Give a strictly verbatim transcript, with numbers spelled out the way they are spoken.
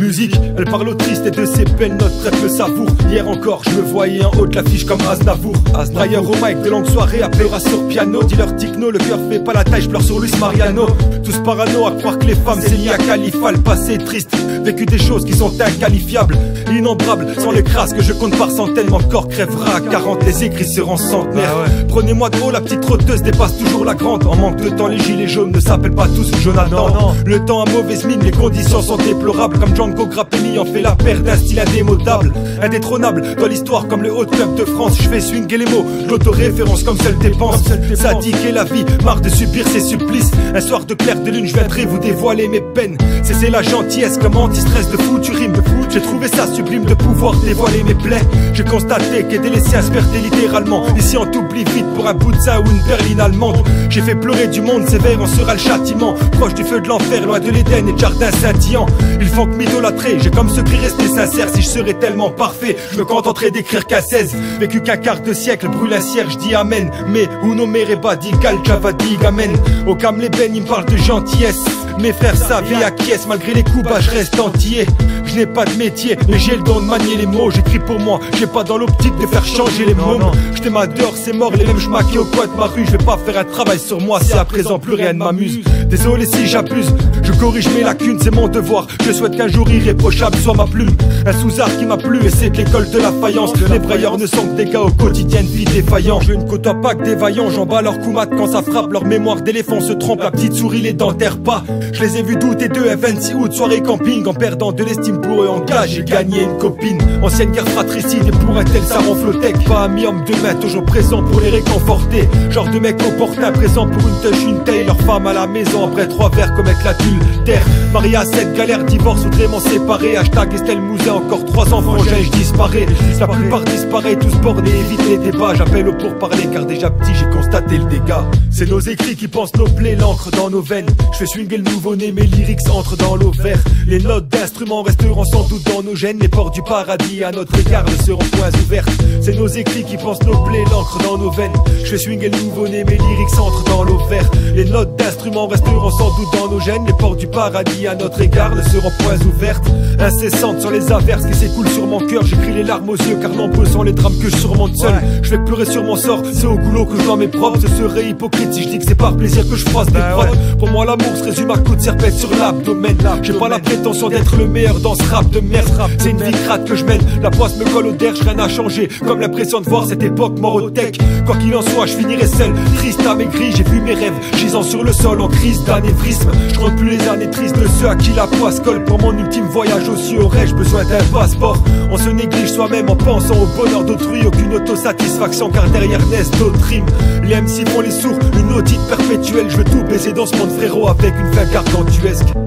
musique, elle parle aux tristes et de ses belles notes très peu savoure. Hier encore, je me voyais en haut de l'affiche comme Aznavour. D'ailleurs au mic de longue soirée, appellera sur piano. Dis-leur techno, le cœur fait pas la taille, je pleure sur Luis Mariano. Tous parano à croire que les femmes c'est lié à Khalifa. Le passé est triste, vécu des choses qui sont inqualifiables, innombrables, sans les crasses que je compte par centaines. Mon corps crèvera à quarante, les écrits seront centenaires. Ah ouais. Prenez-moi de haut, la petite trotteuse dépasse toujours la grande. En manque de temps, les gilets jaunes ne s'appellent pas tous Jonathan. Non, non. Le temps a mauvaise mine, les conditions sont déplorables. Comme Django Grappelli en fait la paire d'un style indémodable, indétrônable dans l'histoire comme le haut club de France. Je fais swinguer les mots, l'autoréférence comme seule dépense. Sadique et la vie, marre de subir ses supplices. Un soir de clair de lune, je viendrai vous dévoiler mes peines. C'est la gentillesse comme anti-stress de fou, tu rimes. J'ai trouvé ça sublime de pouvoir dévoiler mes plaies. J'ai constaté qu'aider les siens se perdait littéralement. Ici on t'oublie vite pour un bout de sein ou une berline allemande. J'ai fait pleurer du monde sévère, on sera le châtiment. Proche du feu de l'enfer, loin de l'Éden et de jardin scintillant. Ils font que m'idolâtrer, j'ai comme secret resté sincère. Si je serais tellement parfait, je me contenterais d'écrire qu'à seize. Vécu qu'un quart de siècle, brûle un cierge, je dis amen. Mais uno mereba di calciava di gamen. Au cam les bennes, ils me parlent de gentillesse. Mes frères savent et acquiescent, malgré les coups bas je reste entier. Je n'ai pas de métier, mais j'ai le don de manier les mots. J'écris pour moi, j'ai pas dans l'optique de faire changer les mots. Je t'aime à dehors, c'est mort, les mêmes j'maquais au coin de ma rue. Je vais pas faire un travail sur moi si à présent plus rien ne m'amuse. Désolé si j'abuse, je corrige mes lacunes, c'est mon devoir. Je souhaite qu'un jour irréprochable soit ma plume. Un sous-art qui m'a plu et c'est de l'école de la faïence. Les brailleurs ne sont que des gars au quotidien de vie défaillant. Je ne côtoie pas que des vaillants, j'en bats leur coumat quand ça frappe. Leur mémoire d'éléphant se trompe, la petite souris les dentaires pas. Je les ai vus douter d'eux, un vingt-six août, soirée camping. En perdant de l'estime pour eux en gage, j'ai gagné une copine. Ancienne guerre fratricide et pour un tel ça ronfle tech. Pas ami homme de main, toujours présent pour les réconforter. Genre de mec opportun, présent pour une touche, une taille. Leur femme à la maison, après trois verres comme avec la terre. Marié à sept galères, divorce ou vraiment séparé. Hashtag Estelle Mouzin, encore trois enfants, j'ai je disparais. La plupart disparaît, tous bornés, évite les débats. J'appelle au pourparler car déjà petit j'ai constaté le dégât. C'est nos écrits qui pensent nos plaies, l'encre dans nos veines. Je fais swinguer le nouveau-né, mes lyrics entrent dans l'ovaire. Les notes d'instruments resteront sans doute dans nos gènes. Les portes du paradis à notre égard ne seront point ouvertes. C'est nos écrits qui pensent nos plaies, l'encre dans nos veines. Je fais swinguer le nouveau-né, mes lyrics entrent dans l'ovaire. Les notes d'instruments resteront sans doute dans nos gènes. Les portes du paradis à notre égard ne seront point ouvertes. Incessantes sur les averses qui s'écoulent sur mon cœur. J'écris les larmes aux yeux car nombreux sont les drames que je surmonte seul. Je vais pleurer sur mon sort, c'est au goulot que je dois mes propres. Ce serait hypocrite si je dis que c'est par plaisir que je fasse des prods. Pour moi l'amour se résume à coups de serpette sur l'abdomen. J'ai pas la prétention d'être le meilleur dans ce rap de merde. C'est une vie crade que je mène, la poisse me colle au derche, rien n'a changé. Comme l'impression de voir cette époque mort au tech. Quoi qu'il en soit, je finirai seul, triste amaigri. J'ai vu mes rêves gisant sur le sol en crise d'anévrisme. Je compte plus les années tristes de ceux à qui la poisse colle. Pour mon ultime voyage aussi aurais-je besoin d'un passeport. On se néglige soi-même en pensant au bonheur d'autrui. Aucune autosatisfaction car derrière naissent d'autres rimes. Les M C font les sourds, une audite perpétuelle. Je veux tout baiser dans ce monde frérot avec une fin gargantuesque.